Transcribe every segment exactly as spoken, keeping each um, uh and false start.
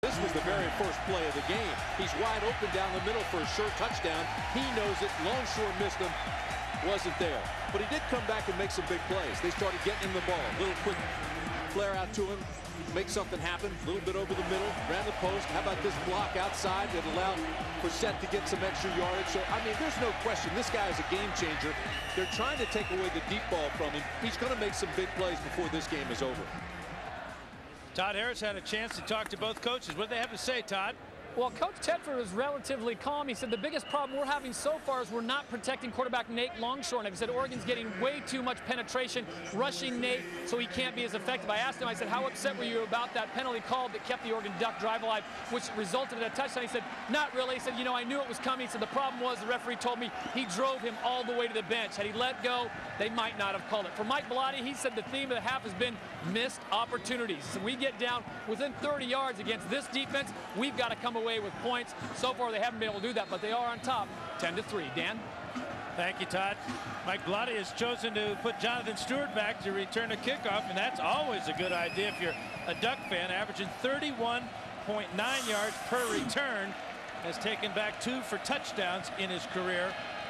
This was the very first play of the game. He's wide open down the middle for a sure touchdown. He knows it. Longshore missed him. Wasn't there. But he did come back and make some big plays. They started getting him the ball. A little quick flare out to him. Make something happen. A little bit over the middle. Ran the post. How about this block outside that allowed Brissett to get some extra yardage? So, I mean, there's no question. This guy is a game changer. They're trying to take away the deep ball from him. He's going to make some big plays before this game is over. Todd Harris had a chance to talk to both coaches. What do they have to say, Todd? Well, Coach Tedford was relatively calm. He said the biggest problem we're having so far is we're not protecting quarterback Nate Longshore. And he said Oregon's getting way too much penetration, rushing Nate, so he can't be as effective. I asked him, I said, how upset were you about that penalty call that kept the Oregon Duck drive alive, which resulted in a touchdown? He said, not really. He said, you know, I knew it was coming. He said, the problem was the referee told me he drove him all the way to the bench. Had he let go, they might not have called it. For Mike Bellotti, he said the theme of the half has been missed opportunities. So we get down within thirty yards against this defense, we've got to come away with points. So far, they haven't been able to do that, but they are on top, ten to three. Dan? Thank you, Todd. Mike Bellotti has chosen to put Jonathan Stewart back to return a kickoff, and that's always a good idea if you're a Duck fan. Averaging thirty-one point nine yards per return. Has taken back two for touchdowns in his career.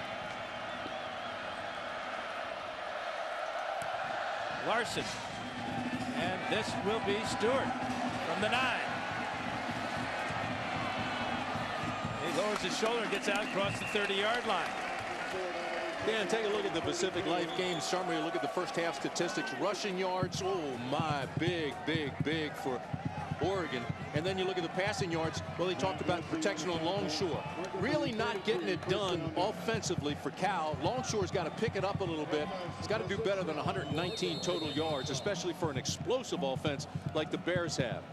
Larson. And this will be Stewart from the nine. He lowers his shoulder and gets out across the thirty yard line. Dan, take a look at the Pacific Life game summary. Look at the first half statistics. Rushing yards, oh my, big, big, big for Oregon. And then you look at the passing yards. Well, he talked about protection on Longshore. Really not getting it done offensively for Cal. Longshore's got to pick it up a little bit. He's got to do better than one hundred nineteen total yards, especially for an explosive offense like the Bears have.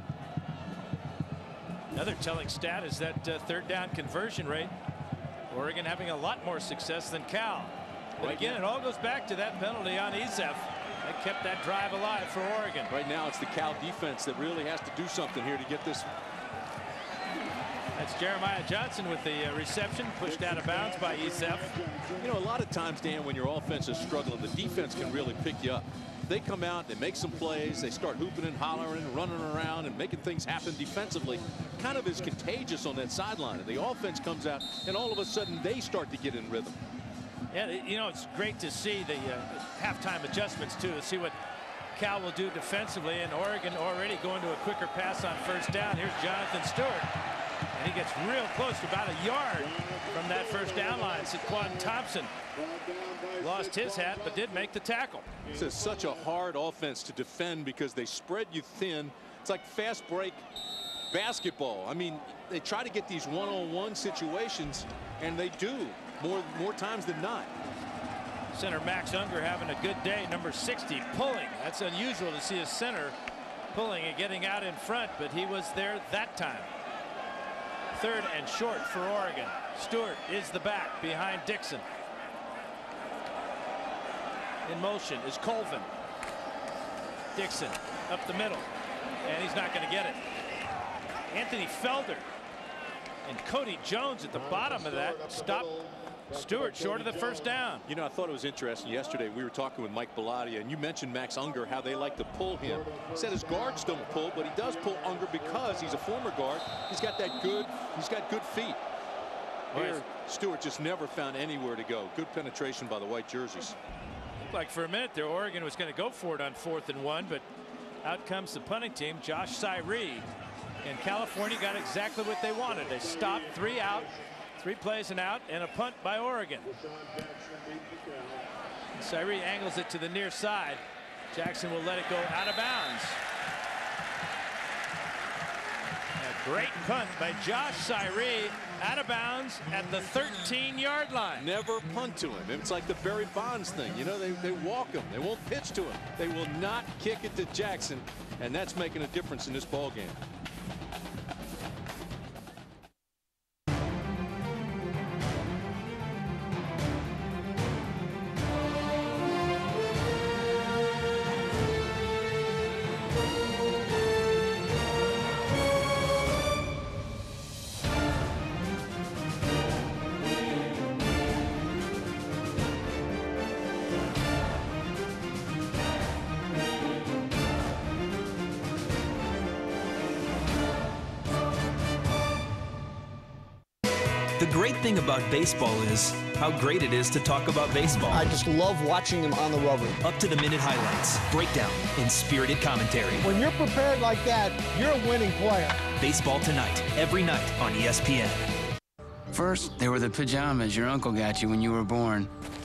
Another telling stat is that uh, third down conversion rate. Oregon having a lot more success than Cal. But right again, now, it all goes back to that penalty on Ezef. That kept that drive alive for Oregon. Right now, it's the Cal defense that really has to do something here to get this. That's Jeremiah Johnson with the uh, reception, pushed out of bounds by Ezef. You know, a lot of times, Dan, when your offense is struggling, the defense can really pick you up. They come out, they make some plays, they start hooping and hollering and running around and making things happen defensively. Kind of is contagious on that sideline. And the offense comes out, and all of a sudden, they start to get in rhythm. Yeah, you know, it's great to see the uh, halftime adjustments, too, to see what Cal will do defensively. And Oregon already going to a quicker pass on first down. Here's Jonathan Stewart. And he gets real close to about a yard from that first down line. Saquon Thompson lost his hat, but did make the tackle. This is such a hard offense to defend because they spread you thin. It's like fast break basketball. I mean, they try to get these one-on-one situations, and they do more more times than not. Center Max Unger having a good day, number sixty, pulling. That's unusual to see a center pulling and getting out in front, but he was there that time. Third and short for Oregon. Stewart is the back behind Dixon. In motion is Colvin. Dixon up the middle, and he's not going to get it. Anthony Felder and Cody Jones at the bottom of that stop Stewart short of the first down. You know, I thought it was interesting. Yesterday we were talking with Mike Bellotti, and you mentioned Max Unger, how they like to pull him. He said his guards don't pull, but he does pull Unger because he's a former guard. He's got that good, he's got good feet. Here, Stewart just never found anywhere to go. Good penetration by the white jerseys. Looked like for a minute there Oregon was going to go for it on fourth and one, but out comes the punting team, Josh Cyree. And California got exactly what they wanted. They stopped, three out, three plays and out, and a punt by Oregon. Cyree angles it to the near side. Jackson will let it go out of bounds. A great punt by Josh Cyree, out of bounds at the thirteen yard line. Never punt to him. It's like the Barry Bonds thing. You know, they, they walk him. They won't pitch to him. They will not kick it to Jackson, and that's making a difference in this ball game. The great thing about baseball is how great it is to talk about baseball. I just love watching them on the rubber. Up-to-the-minute highlights, breakdown, and spirited commentary. When you're prepared like that, you're a winning player. Baseball Tonight, every night on E S P N. First, they were the pajamas your uncle got you when you were born.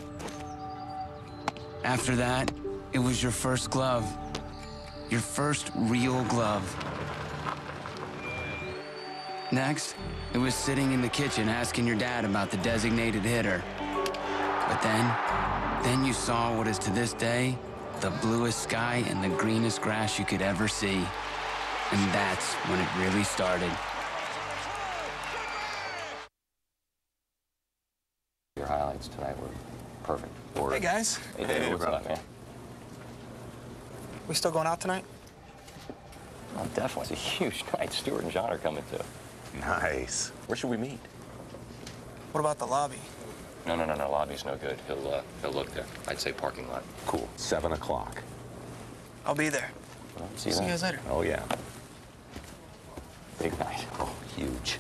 After that, it was your first glove. Your first real glove. Next, it was sitting in the kitchen asking your dad about the designated hitter. But then, then you saw what is to this day the bluest sky and the greenest grass you could ever see. And that's when it really started. Your highlights tonight were perfect. Or, hey, guys. Hey, David, what's up, man? We still going out tonight? Oh, definitely. It's a huge night. Stuart and John are coming, too. Nice. Where should we meet? What about the lobby? No, no, no, no. Lobby's no good. He'll, uh, he'll look there. I'd say parking lot. Cool. Seven o'clock. I'll be there. Well, see, see you guys later. Oh, yeah. Big night. Oh, huge.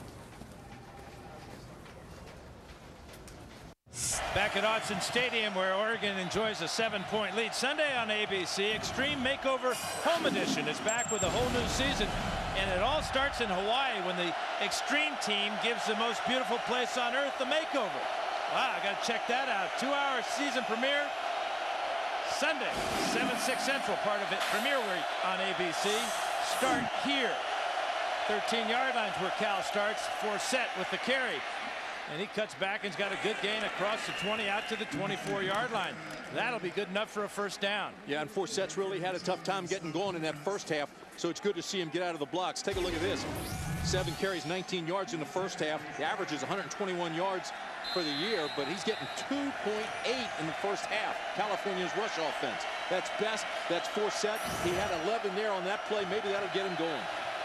Back at Autzen Stadium, where Oregon enjoys a seven-point lead. Sunday on A B C, Extreme Makeover Home Edition is back with a whole new season. And it all starts in Hawaii when the Extreme team gives the most beautiful place on earth the makeover. Wow, I got to check that out. Two-hour season premiere. Sunday, seven six Central, part of it. Premiere week on A B C. Start here. thirteen yard lines where Cal starts. Forsett with the carry. And he cuts back and's got a good gain across the twenty out to the twenty-four yard line. That'll be good enough for a first down. Yeah, and Forsett's really had a tough time getting going in that first half, so it's good to see him get out of the blocks. Take a look at this. Seven carries, nineteen yards in the first half. The average is one hundred twenty-one yards for the year, but he's getting two point eight in the first half. California's rush offense. That's best. That's Forsett. He had eleven there on that play. Maybe that'll get him going.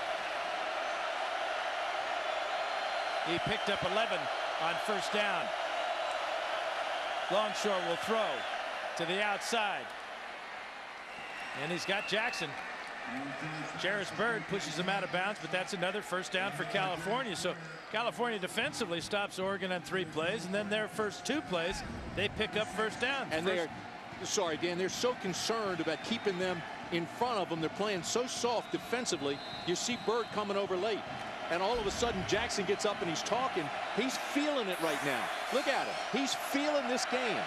He picked up eleven on first down. Longshore will throw to the outside. And he's got Jackson. Jarris Byrd pushes him out of bounds, but that's another first down for California. So California defensively stops Oregon on three plays, and then their first two plays, they pick up first down. And they are, sorry, Dan, they're so concerned about keeping them in front of them. They're playing so soft defensively. You see Byrd coming over late. And all of a sudden, Jackson gets up and he's talking. He's feeling it right now. Look at him. He's feeling this game.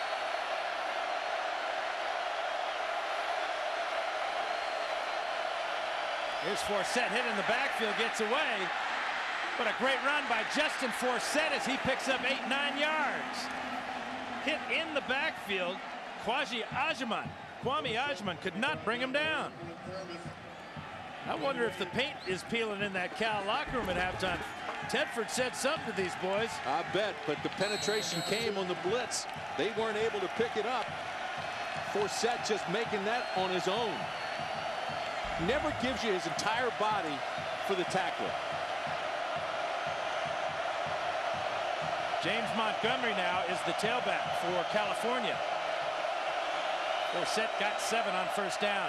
Here's Forsett hit in the backfield, gets away. But a great run by Justin Forsett as he picks up eight, nine yards. Hit in the backfield. Kwame Ajiman. Kwame Ajiman could not bring him down. I wonder if the paint is peeling in that Cal locker room at halftime. Tedford said something to these boys. I bet, but the penetration came on the blitz. They weren't able to pick it up. Forsett just making that on his own. Never gives you his entire body for the tackler. James Montgomery now is the tailback for California. Forsett got seven on first down.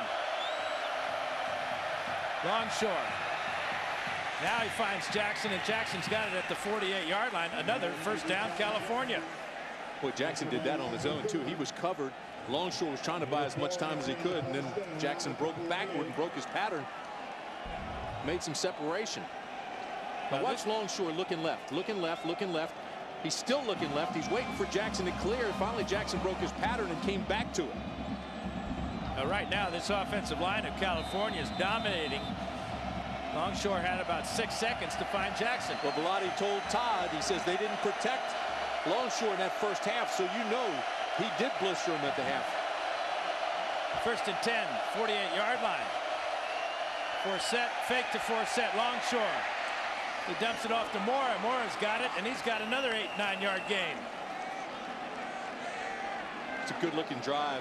Longshore. Now he finds Jackson, and Jackson's got it at the forty-eight yard line. Another first down, California. Boy, Jackson did that on his own, too. He was covered. Longshore was trying to buy as much time as he could, and then Jackson broke backward and broke his pattern. Made some separation. Now watch Longshore looking left, looking left, looking left. He's still looking left. He's waiting for Jackson to clear. Finally, Jackson broke his pattern and came back to it. Now, right now, this offensive line of California is dominating. Longshore had about six seconds to find Jackson. Well, Bellotti told Todd, he says they didn't protect Longshore in that first half, so you know he did blister him at the half. First and ten, forty-eight yard line. Forsett, fake to Forsett, Longshore. He dumps it off to Mora. Mora's got it, and he's got another eight, nine yard gain. It's a good-looking drive.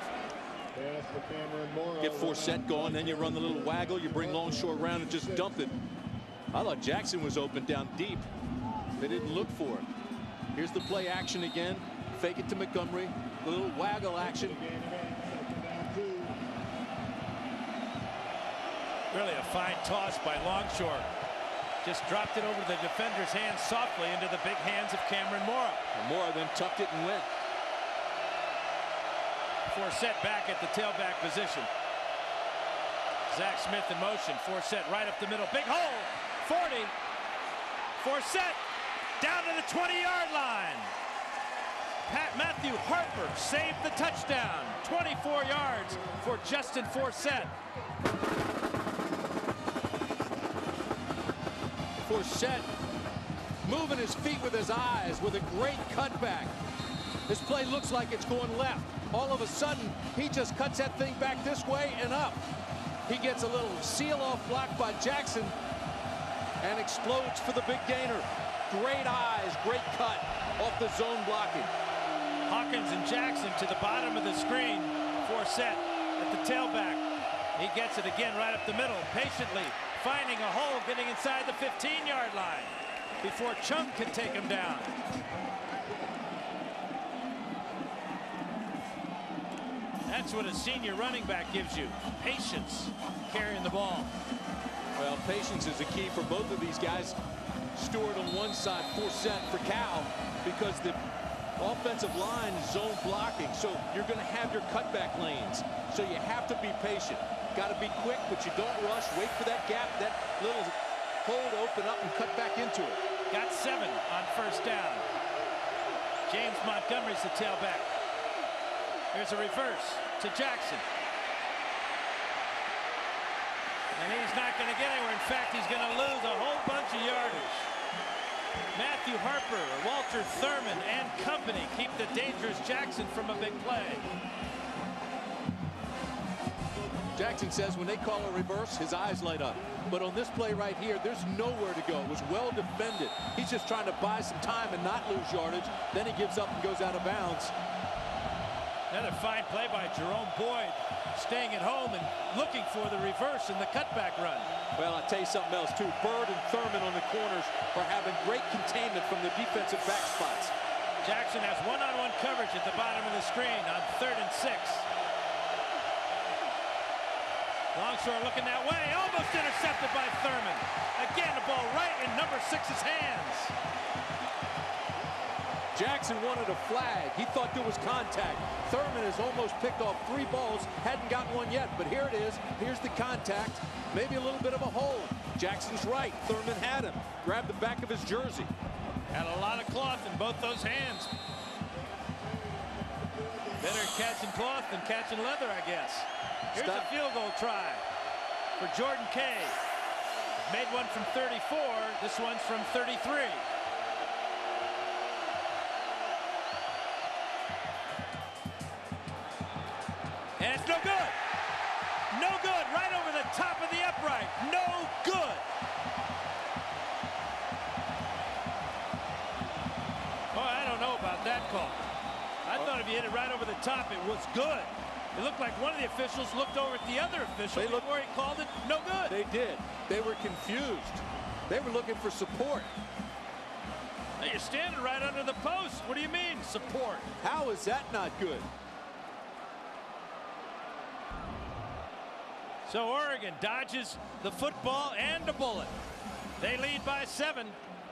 Get Forsett going, then you run the little waggle, you bring Longshore around and just dump it. I thought Jackson was open down deep. They didn't look for it. Here's the play action again. Fake it to Montgomery. The little waggle action. Really a fine toss by Longshore. Just dropped it over the defender's hands softly into the big hands of Cameron Morrow. And Morrow then tucked it and went. Forsett back at the tailback position. Zach Smith in motion. Forsett right up the middle. Big hole. forty. Forsett down to the twenty-yard line. Pat Matthew Harper saved the touchdown. twenty-four yards for Justin Forsett. Forsett moving his feet with his eyes with a great cutback. This play looks like it's going left. All of a sudden, he just cuts that thing back this way and up. He gets a little seal-off block by Jackson and explodes for the big gainer. Great eyes, great cut off the zone blocking. Hawkins and Jackson to the bottom of the screen. Forsett at the tailback. He gets it again right up the middle, patiently finding a hole, getting inside the fifteen-yard line before Chung can take him down. That's what a senior running back gives you. Patience carrying the ball. Well, patience is the key for both of these guys. Stewart on one side, Forsett for Cal, because the offensive line is zone blocking. So you're going to have your cutback lanes. So you have to be patient. Got to be quick, but you don't rush. Wait for that gap, that little hole to open up and cut back into it. Got seven on first down. James Montgomery's the tailback. Here's a reverse to Jackson. And he's not going to get anywhere. In fact, he's going to lose a whole bunch of yardage. Matthew Harper, Walter Thurman, and company keep the dangerous Jackson from a big play. Jackson says when they call a reverse, his eyes light up. But on this play right here, there's nowhere to go. It was well defended. He's just trying to buy some time and not lose yardage. Then he gives up and goes out of bounds. Another fine play by Jerome Boyd, staying at home and looking for the reverse in the cutback run. Well, I'll tell you something else, too. Bird and Thurman on the corners are having great containment from the defensive back spots. Jackson has one-on-one coverage at the bottom of the screen on third and six. Longshore looking that way, almost intercepted by Thurman. Again, the ball right in number six's hands. Jackson wanted a flag. He thought there was contact. Thurman has almost picked off three balls, hadn't got one yet, but here it is. Here's the contact. Maybe a little bit of a hole. Jackson's right. Thurman had him. Grabbed the back of his jersey. Had a lot of cloth in both those hands. Better catching cloth than catching leather, I guess. Here's Stop. a field goal try for Jordan Kay. Made one from thirty-four. This one's from thirty-three. And it's no good. No good. Right over the top of the upright. No good. Oh, I don't know about that call. I thought if you hit it right over the top, it was good. It looked like one of the officials looked over at the other official they before looked, he called it no good. They did. They were confused. They were looking for support. Now you're standing right under the post. What do you mean, support? How is that not good? So Oregon dodges the football and the bullet. They lead by seven.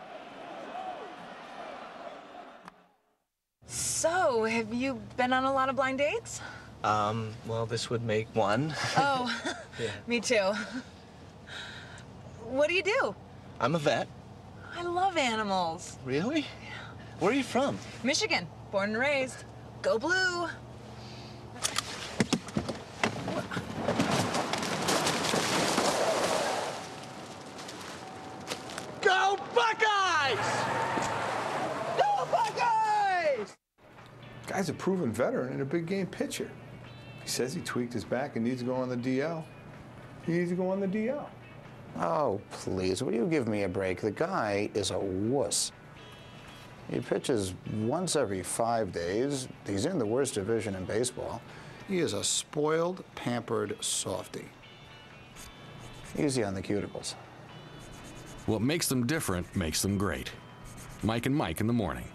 So, have you been on a lot of blind dates? Um, well, this would make one. Oh, yeah. Me too. What do you do? I'm a vet. I love animals. Really? Yeah. Where are you from? Michigan. Born and raised. Go Blue. Go Buckeyes! Go Buckeyes! Guy's a proven veteran and a big game pitcher. He says he tweaked his back and needs to go on the D L. He needs to go on the D L. Oh, please, will you give me a break? The guy is a wuss. He pitches once every five days. He's in the worst division in baseball. He is a spoiled, pampered softy. Easy on the cuticles. What makes them different makes them great. Mike and Mike in the morning.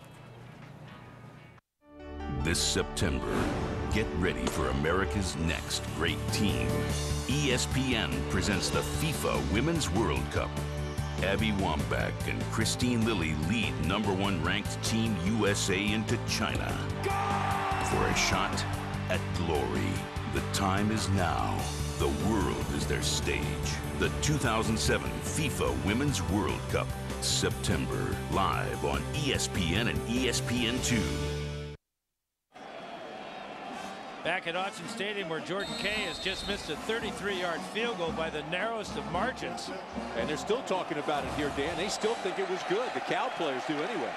This September, get ready for America's next great team. E S P N presents the FIFA Women's World Cup. Abby Wambach and Christine Lilly lead number one ranked Team U S A into China for a shot at glory. The time is now. The world is their stage. The two thousand seven FIFA Women's World Cup, September, live on E S P N and E S P N two. Back at Autzen Stadium, where Jordan Kay has just missed a thirty-three yard field goal by the narrowest of margins. And they're still talking about it here, Dan. They still think it was good. The Cal players do anyway.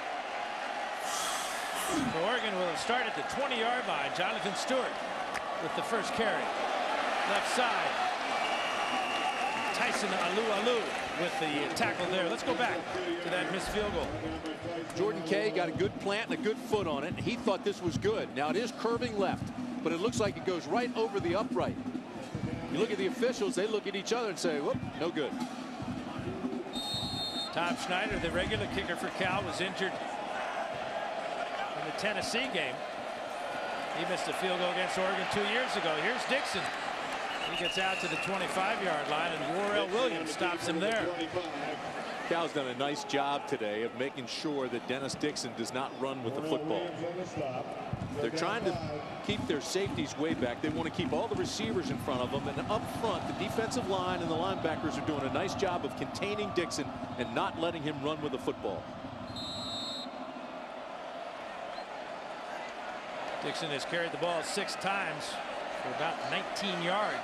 So Oregon will start at the twenty yard line. Jonathan Stewart with the first carry. Left side. Tyson Alu-Alu with the tackle there. Let's go back to that missed field goal. Jordan Kay got a good plant and a good foot on it. He thought this was good. Now it is curving left, but it looks like it goes right over the upright. You look at the officials, they look at each other and say, whoop, no good. Tom Schneider, the regular kicker for Cal, was injured in the Tennessee game. He missed a field goal against Oregon two years ago. Here's Dixon. He gets out to the twenty-five yard line, and Warrell Williams stops him there. Cal's done a nice job today of making sure that Dennis Dixon does not run with the football. They're trying to keep their safeties way back. They want to keep all the receivers in front of them, and up front, the defensive line and the linebackers are doing a nice job of containing Dixon and not letting him run with the football. Dixon has carried the ball six times for about nineteen yards.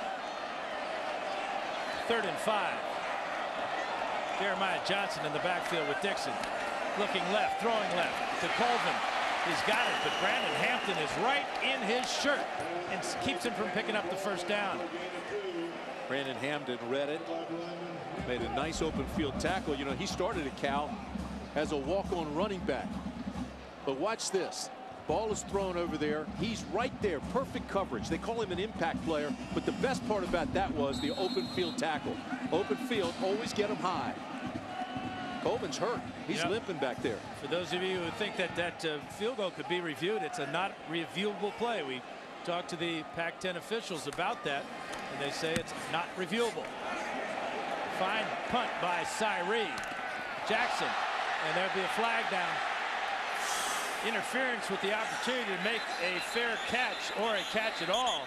Third and five. Jeremiah Johnson in the backfield with Dixon. Looking left, throwing left to Colvin. He's got it, but Brandon Hampton is right in his shirt and keeps him from picking up the first down. Brandon Hampton read it. Made a nice open field tackle. You know, he started at Cal as a walk-on running back. But watch this. Ball is thrown over there. He's right there. Perfect coverage. They call him an impact player. But the best part about that was the open field tackle. Open field, always get him high. Colvin's hurt. He's yep. limping back there. For those of you who think that that uh, field goal could be reviewed, it's a not reviewable play. We talked to the Pac ten officials about that, and they say it's not reviewable. Fine punt by Cyree. Jackson, and there'll be a flag down. Interference with the opportunity to make a fair catch or a catch at all.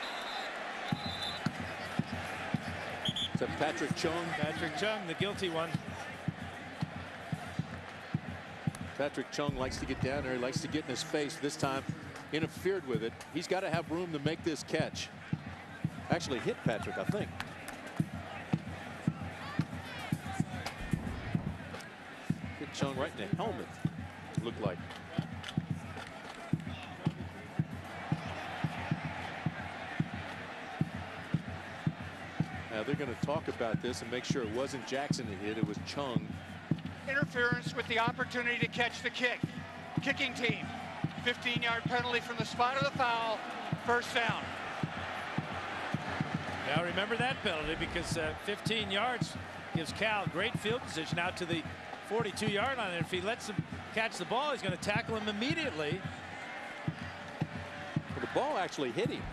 Is that Patrick Chung? Patrick Chung, the guilty one. Patrick Chung likes to get down there. He likes to get in his face. This time interfered with it. He's got to have room to make this catch. Actually hit Patrick, I think. Hit Chung right in the helmet, it looked like. Now they're going to talk about this and make sure it wasn't Jackson that hit, it was Chung. Interference with the opportunity to catch the kick. Kicking team. fifteen yard penalty from the spot of the foul. First down. Now remember that penalty, because uh, fifteen yards gives Cal great field position out to the forty-two yard line. And if he lets him catch the ball, he's going to tackle him immediately. Well, the ball actually hit him.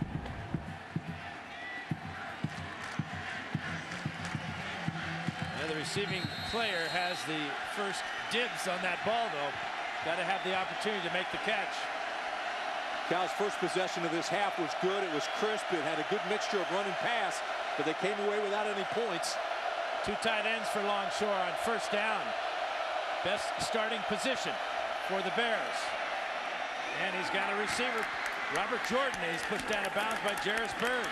The receiving player has the first dibs on that ball, though. Got to have the opportunity to make the catch. Cal's first possession of this half was good. It was crisp. It had a good mixture of running pass, but they came away without any points. Two tight ends for Longshore on first down. Best starting position for the Bears. And he's got a receiver, Robert Jordan. He's pushed down of bounds by Jarris Byrd.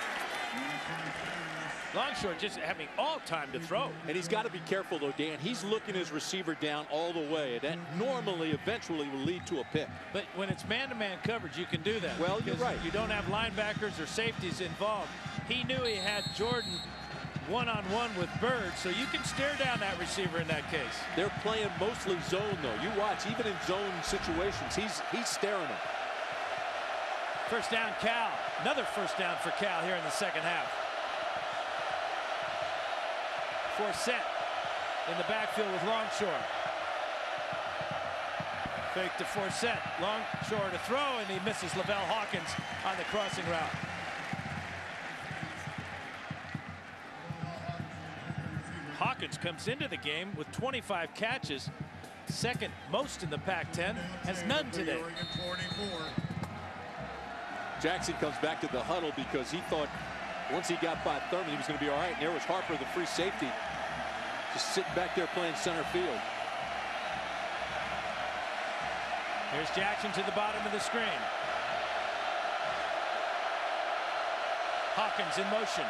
Longshore just having all time to throw. And he's got to be careful, though, Dan. He's looking his receiver down all the way. That normally, eventually, will lead to a pick. But when it's man-to-man coverage, you can do that. Well, you're right. You don't have linebackers or safeties involved. He knew he had Jordan one-on-one with Byrd, so you can stare down that receiver in that case. They're playing mostly zone, though. You watch, even in zone situations, he's, he's staring them. First down, Cal. Another first down for Cal here in the second half. Forsett in the backfield with Longshore. Fake to Forsett. Longshore to throw, and he misses Lavelle Hawkins on the crossing route. Hawkins Hawkins comes into the game with twenty-five catches, second most in the Pac ten, has none today. Jackson comes back to the huddle because he thought once he got by Thurman, he was going to be all right. And there was Harper, the free safety, just sitting back there playing center field. Here's Jackson to the bottom of the screen. Hawkins in motion.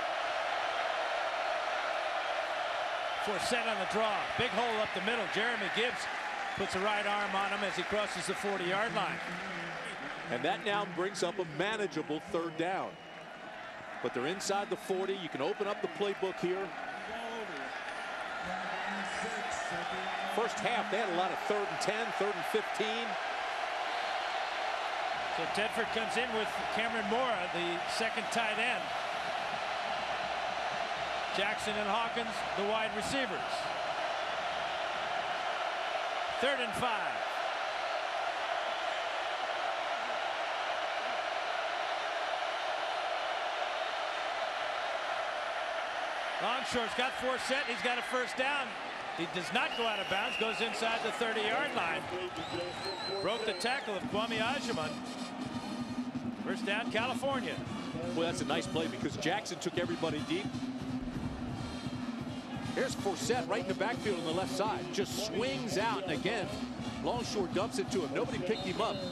Forsett on the draw. Big hole up the middle. Jeremy Gibbs puts a right arm on him as he crosses the forty yard line. And that now brings up a manageable third down. But they're inside the forty. You can open up the playbook here. First half, they had a lot of third and ten, third and fifteen. So Tedford comes in with Cameron Mora, the second tight end. Jackson and Hawkins, the wide receivers. Third and five. Longshore's got Forsett. He's got a first down. He does not go out of bounds, goes inside the thirty yard line. Broke the tackle of Kwame Ajaman. First down, California. Well, that's a nice play because Jackson took everybody deep. Here's Forsett right in the backfield on the left side. Just swings out, and again, Longshore dumps it to him. Nobody picked him up.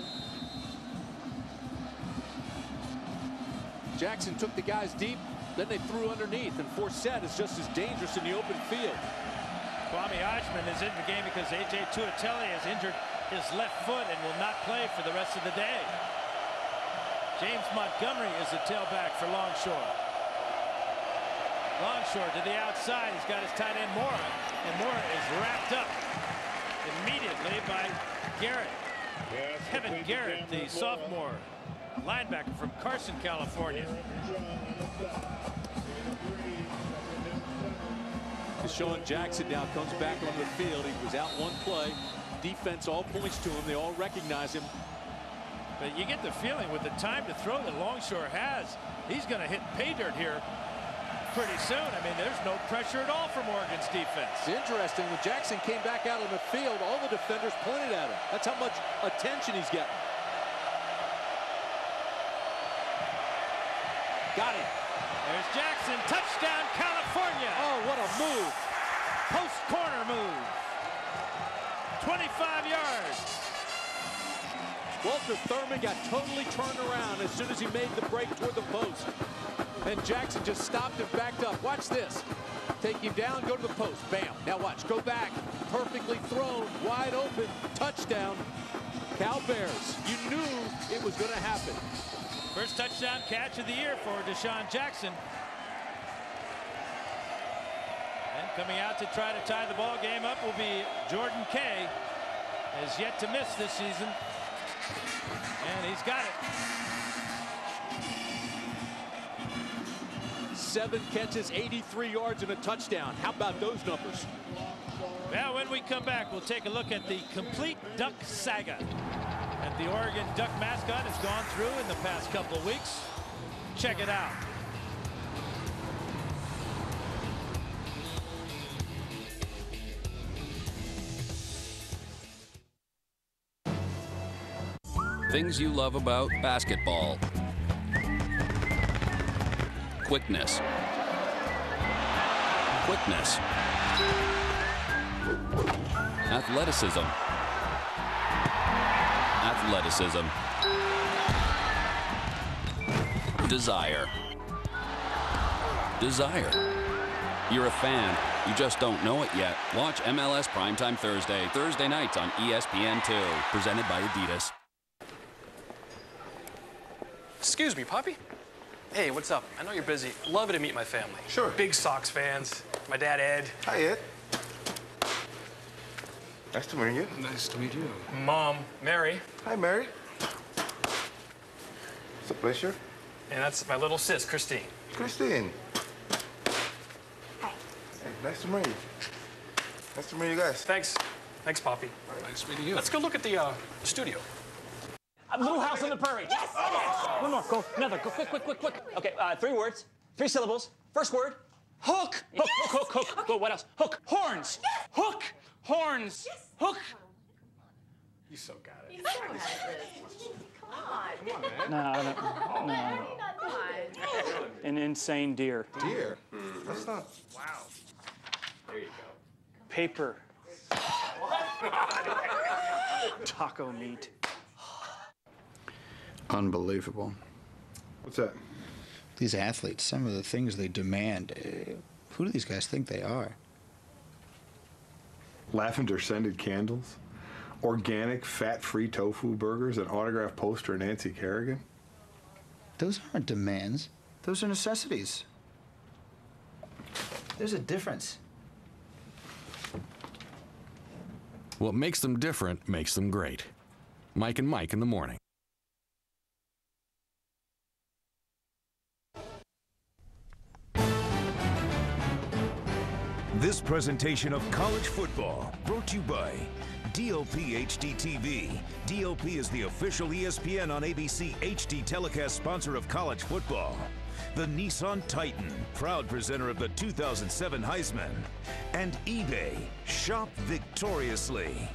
Jackson took the guys deep, then they threw underneath, and Forsett is just as dangerous in the open field. Kwame Ajaman is in the game because A J Tuatele has injured his left foot and will not play for the rest of the day. James Montgomery is the tailback for Longshore. Longshore to the outside. He's got his tight end Mora, and Mora is wrapped up immediately by Garrett. Kevin Garrett, the sophomore linebacker from Carson, California. Deshaun Jackson now comes back on the field. He was out one play. Defense all points to him. They all recognize him. But you get the feeling with the time to throw that Longshore has, he's going to hit pay dirt here pretty soon. I mean, there's no pressure at all from Oregon's defense. It's interesting. When Jackson came back out on the field, all the defenders pointed at him. That's how much attention he's getting. Got him. There's Jackson. Touchdown, California. Oh, what a move. Post corner move. twenty-five yards. Walter Thurman got totally turned around as soon as he made the break toward the post. And Jackson just stopped and backed up. Watch this. Take him down, go to the post. Bam. Now watch. Go back. Perfectly thrown. Wide open. Touchdown. Cal Bears. You knew it was going to happen. First touchdown catch of the year for Deshaun Jackson. And coming out to try to tie the ball game up will be Jordan Kay. Has yet to miss this season. And he's got it. Seven catches, eighty-three yards, and a touchdown. How about those numbers? Well, when we come back, we'll take a look at the complete Duck saga that the Oregon Duck mascot has gone through in the past couple of weeks. Check it out. Things you love about basketball. Quickness. Quickness. Athleticism. Athleticism. Desire. Desire. You're a fan. You just don't know it yet. Watch M L S Primetime Thursday. Thursday nights on E S P N two. Presented by Adidas. Excuse me, Poppy. Hey, what's up? I know you're busy. Love to meet my family. Sure. Big Sox fans. My dad, Ed. Hi, Ed. Nice to meet you. Nice to meet you. Mom, Mary. Hi, Mary. It's a pleasure. And that's my little sis, Christine. Christine. Hi. Hey, nice to meet you. Nice to meet you guys. Thanks. Thanks, Poppy. Nice meeting you. Let's go look at the uh, studio. A Little House on the Prairie. Yes! Oh. One more. Go. Another. Go quick, quick, quick, quick. Okay, uh, three words, three syllables. First word, Hook! Hook, Yes! hook, hook, hook. Well, what else? Hook. Horns. Yes! Hook. Horns. Yes! Hook. You so got it. You so had this. Come on. No, I don't. No. An insane deer. Deer? That's not. Wow. There you go. Paper. Taco meat. Unbelievable. What's that? These athletes, some of the things they demand. Uh, who do these guys think they are? Lavender scented candles, organic fat-free tofu burgers, an autographed poster of Nancy Kerrigan. Those aren't demands. Those are necessities. There's a difference. What makes them different makes them great. Mike and Mike in the morning. This presentation of college football brought to you by D L P H D T V. D L P is the official E S P N on A B C H D telecast sponsor of college football. The Nissan Titan, proud presenter of the two thousand seven Heisman. And eBay, shop victoriously.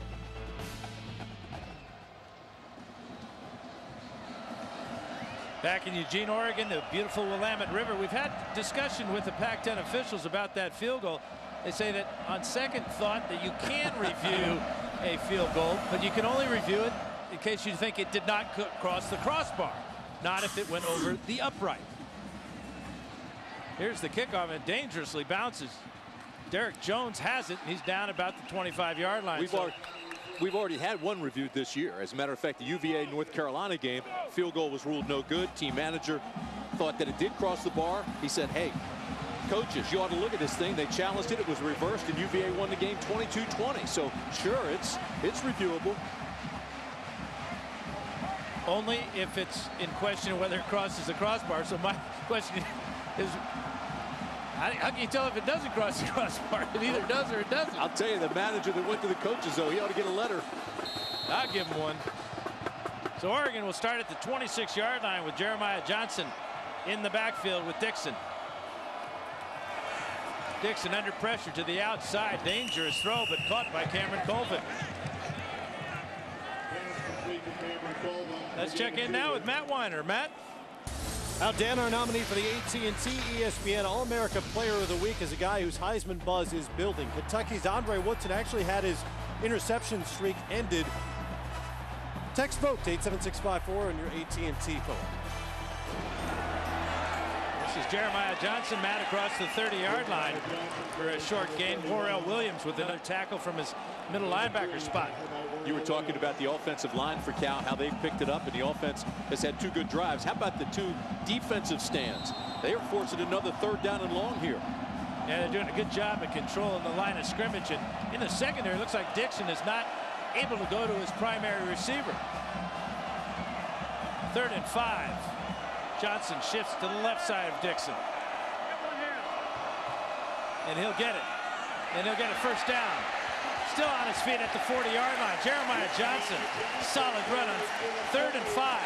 Back in Eugene, Oregon, the beautiful Willamette River. We've had discussion with the Pac ten officials about that field goal. They say that on second thought that you can review a field goal, but you can only review it in case you think it did not cross the crossbar, not if it went over the upright. Here's the kickoff, and dangerously bounces. Derek Jones has it, and he's down about the twenty-five yard line. We've, so already, we've already had one reviewed this year. As a matter of fact, the U V A North Carolina game, field goal was ruled no good. Team manager thought that it did cross the bar. He said, hey, coaches, you ought to look at this thing. They challenged it. It was reversed, and U V A won the game twenty-two twenty. So, sure, it's, it's reviewable. Only if it's in question whether it crosses the crossbar. So my question is, how can you tell if it doesn't cross the crossbar? It either does or it doesn't. I'll tell you, the manager that went to the coaches, though, he ought to get a letter. I'll give him one. So Oregon will start at the twenty-six yard line with Jeremiah Johnson in the backfield with Dixon. Dixon under pressure to the outside. Dangerous throw, but caught by Cameron Colvin. Let's check in now with Matt Weiner. Matt? Now, Dan, our nominee for the A T and T E S P N All-America Player of the Week is a guy whose Heisman buzz is building. Kentucky's Andre Woodson actually had his interception streak ended. Text vote to eight seven six five four on your A T and T phone. This is Jeremiah Johnson, Matt, across the thirty yard line for a short gain. Warrell Williams with another tackle from his middle linebacker spot. You were talking about the offensive line for Cal, how they've picked it up, and the offense has had two good drives. How about the two defensive stands? They are forcing another third down and long here. Yeah, they're doing a good job of controlling the line of scrimmage. And in the secondary, it looks like Dixon is not able to go to his primary receiver. Third and five. Johnson shifts to the left side of Dixon. And he'll get it. And he'll get a first down. Still on his feet at the forty yard line. Jeremiah Johnson, solid run on third and five.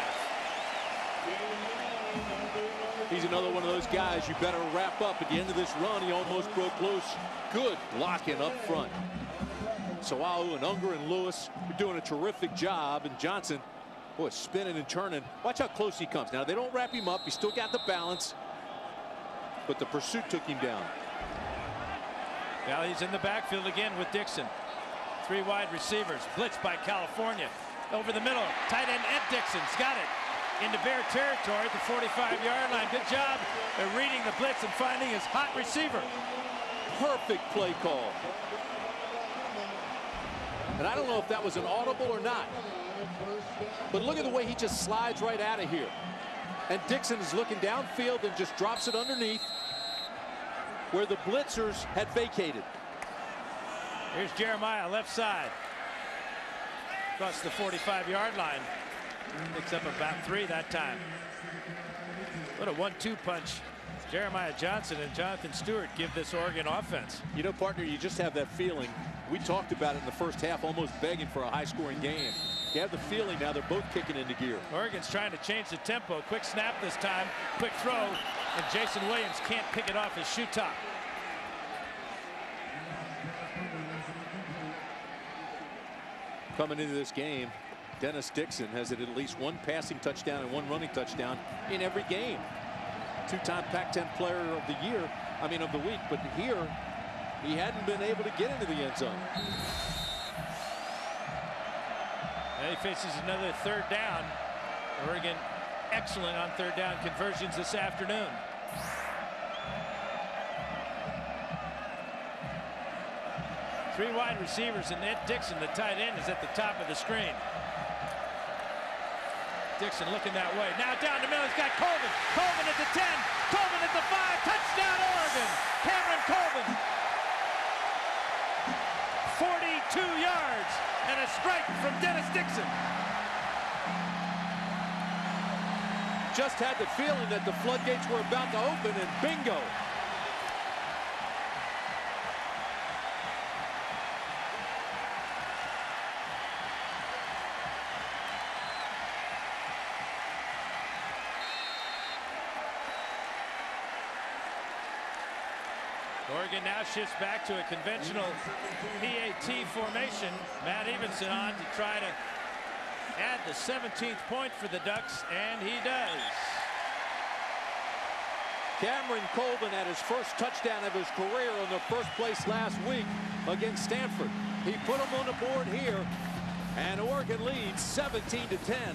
He's another one of those guys you better wrap up. At the end of this run, he almost broke loose. Good blocking up front. Sawau and Unger and Lewis are doing a terrific job. And Johnson, boy, spinning and turning. Watch how close he comes. Now, they don't wrap him up. He still got the balance. But the pursuit took him down. Now he's in the backfield again with Dixon. Three wide receivers. Blitz by California. Over the middle. Tight end Ed Dixon's got it. Into Bear territory at the forty-five yard line. Good job at reading the blitz and finding his hot receiver. Perfect play call. And I don't know if that was an audible or not. But look at the way he just slides right out of here. And Dixon is looking downfield and just drops it underneath where the blitzers had vacated. Here's Jeremiah left side. Across the forty-five yard line. Picks up about three that time. What a one two punch. Jeremiah Johnson and Jonathan Stewart give this Oregon offense. You know, partner, you just have that feeling. We talked about it in the first half, almost begging for a high-scoring game. You have the feeling now they're both kicking into gear. Oregon's trying to change the tempo. Quick snap this time. Quick throw. And Jason Williams can't pick it off his shoe top. Coming into this game, Dennis Dixon has had at least one passing touchdown and one running touchdown in every game. Two-time Pac ten player of the year, I mean of the week, but here he hadn't been able to get into the end zone. And he faces another third down. Oregon excellent on third down conversions this afternoon. Three wide receivers, and Ed Dixon, the tight end, is at the top of the screen. Dixon looking that way. Now down the middle, he's got Colvin. Colvin at the ten. Colvin at the five. Touchdown, Oregon. Cameron Colvin. forty-two yards and a strike from Dennis Dixon. Just had the feeling that the floodgates were about to open, and bingo. Oregon now shifts back to a conventional P A T formation. Matt Evenson on to try to add the seventeenth point for the Ducks, and he does. Cameron Colvin had his first touchdown of his career on the first place last week against Stanford. He put him on the board here, and Oregon leads seventeen to ten.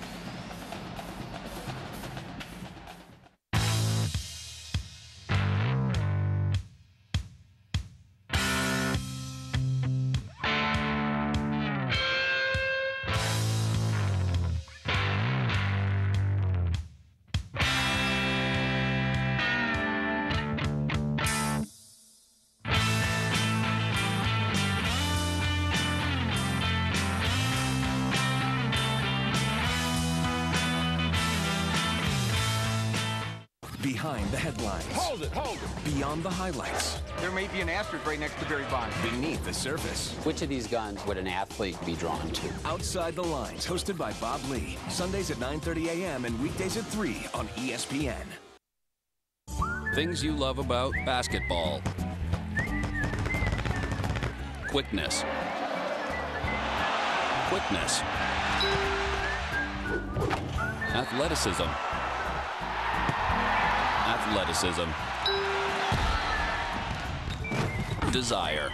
Behind the headlines. Hold it, hold it. Beyond the highlights. There may be an asterisk right next to Barry Bonds. Beneath the surface. Which of these guns would an athlete be drawn to? Outside the Lines, hosted by Bob Lee. Sundays at nine thirty a m and weekdays at three on E S P N. Things you love about basketball. Quickness. Quickness. Athleticism. Athleticism. Desire.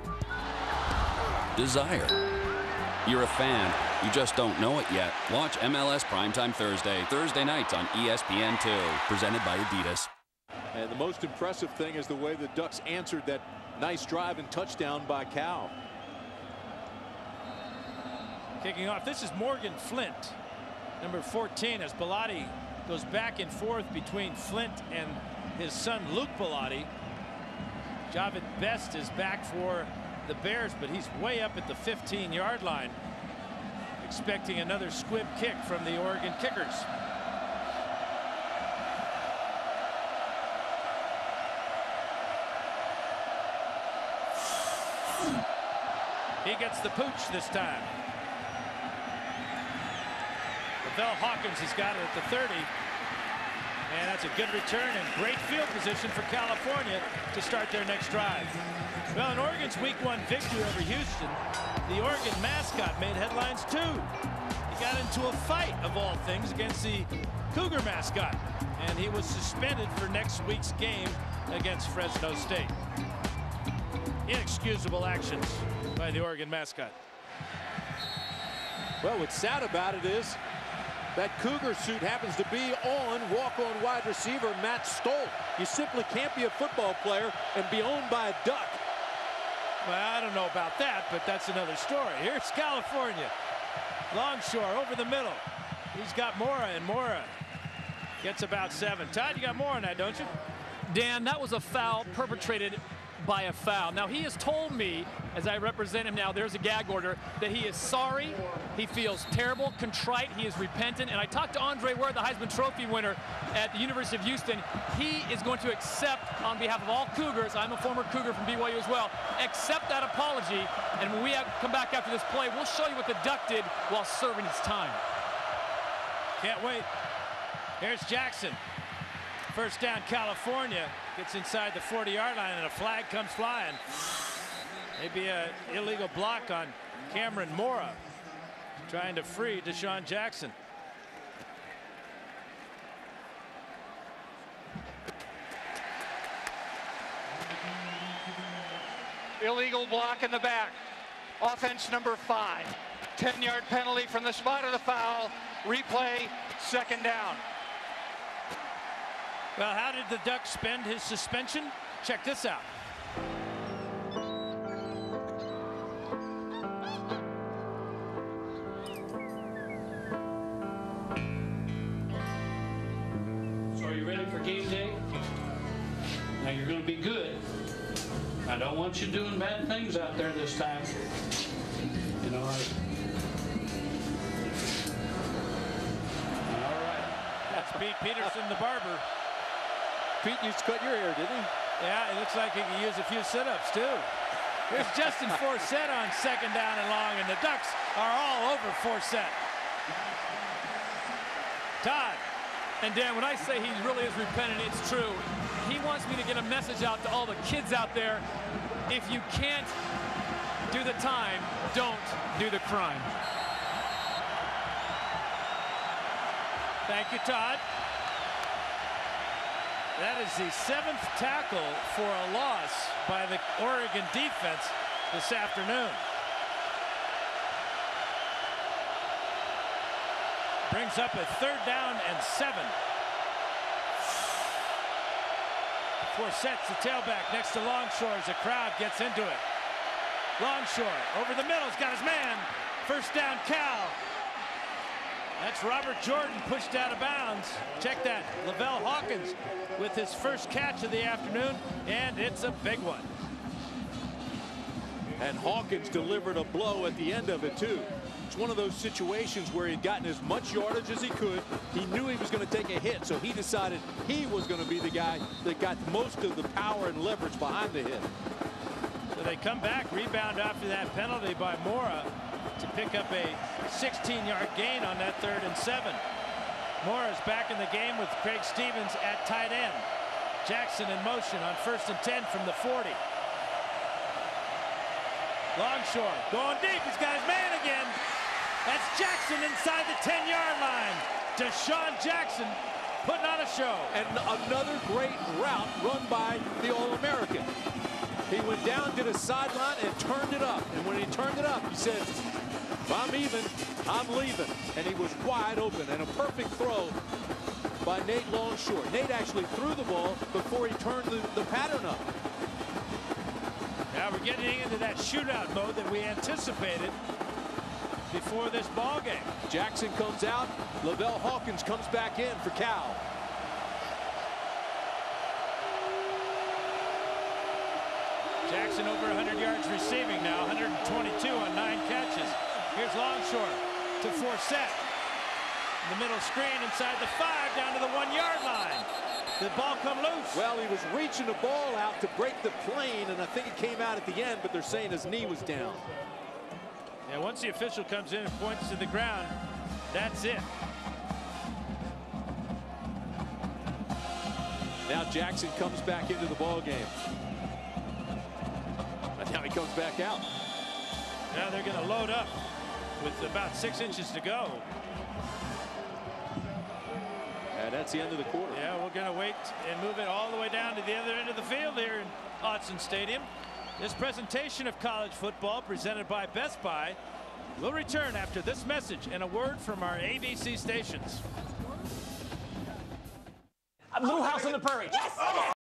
Desire. You're a fan. You just don't know it yet. Watch M L S Primetime Thursday. Thursday nights on E S P N two. Presented by Adidas. And the most impressive thing is the way the Ducks answered that nice drive and touchdown by Cal. Kicking off, this is Morgan Flint, number fourteen, as Bellotti goes back and forth between Flint and his son Luke Bellotti. Javid Best is back for the Bears, but he's way up at the fifteen yard line, expecting another squib kick from the Oregon kickers. He gets the pooch this time. Lavelle Hawkins has got it at the thirty. And that's a good return and great field position for California to start their next drive. Well, in Oregon's week one victory over Houston, the Oregon mascot made headlines too. He got into a fight, of all things, against the Cougar mascot, and he was suspended for next week's game against Fresno State. Inexcusable actions by the Oregon mascot. Well, what's sad about it is that Cougar suit happens to be on walk-on wide receiver Matt Stoll. You simply can't be a football player and be owned by a Duck. Well, I don't know about that, but that's another story. Here's California. Longshore over the middle. He's got Mora, and Mora gets about seven. Todd, you got more on that, don't you? Dan, that was a foul perpetrated by a foul. Now, he has told me, as I represent him now, there's a gag order, that he is sorry, he feels terrible, contrite, he is repentant. And I talked to Andre Ware, the Heisman Trophy winner at the University of Houston. He is going to accept, on behalf of all Cougars, I'm a former Cougar from B Y U as well, accept that apology. And when we have, come back after this play, we'll show you what the Duck did while serving his time. Can't wait. Here's Jackson. First down, California. Gets inside the forty yard line, and a flag comes flying. Maybe an illegal block on Cameron Mora, trying to free Deshaun Jackson. Illegal block in the back. Offense number five. ten yard penalty from the spot of the foul. Replay, second down. Well, how did the Ducks spend his suspension? Check this out. So are you ready for game day? Now you're going to be good. I don't want you doing bad things out there this time. You know, I... All right. That's Pete Peterson, the barber. Pete used to cut your hair, didn't he? Yeah, it looks like he can use a few sit-ups, too. Here's Justin Forsett on second down and long, and the Ducks are all over Forsett. Todd. And Dan, when I say he really is repentant, it's true. He wants me to get a message out to all the kids out there. If you can't do the time, don't do the crime. Thank you, Todd. That is the seventh tackle for a loss by the Oregon defense this afternoon. Brings up a third down and seven. Forsett's the tailback next to Longshore as the crowd gets into it. Longshore over the middle, he's got his man. First down, Cal. That's Robert Jordan pushed out of bounds. Check that, Lavelle Hawkins with his first catch of the afternoon, and it's a big one. And Hawkins delivered a blow at the end of it, too. It's one of those situations where he'd gotten as much yardage as he could. He knew he was going to take a hit, so he decided he was going to be the guy that got most of the power and leverage behind the hit. So they come back, rebound after that penalty by Mora to pick up a sixteen yard gain on that third and seven. Mora's back in the game with Craig Stevens at tight end. Jackson in motion on first and ten from the forty. Longshore going deep. He's got his man again. That's Jackson inside the ten yard line. Deshaun Jackson putting on a show. And another great route run by the All-American. He went down, did a sideline, and turned it up. And when he turned it up, he said, if I'm even, I'm leaving. And he was wide open. And a perfect throw by Nate Longshore. Nate actually threw the ball before he turned the, the pattern up. Now we're getting into that shootout mode that we anticipated before this ball game. Jackson comes out. Lavelle Hawkins comes back in for Cal. Jackson over one hundred yards receiving now, one hundred twenty-two on nine catches. Here's Longshore to Forsett. The middle screen inside the five, down to the one yard line. The ball come loose. Well, he was reaching the ball out to break the plane, and I think it came out at the end, but they're saying his knee was down. Yeah, once the official comes in and points to the ground, that's it. Now Jackson comes back into the ball game. And now he comes back out. Now they're going to load up with about six inches to go. And that's the end of the quarter. Yeah, we're going to wait and move it all the way down to the other end of the field here in Autzen Stadium. This presentation of college football presented by Best Buy will return after this message and a word from our A B C stations. Little House on the Prairie. Yes!